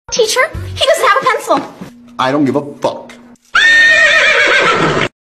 Teacher, he doesn't have a pencil. I don't give a fuck.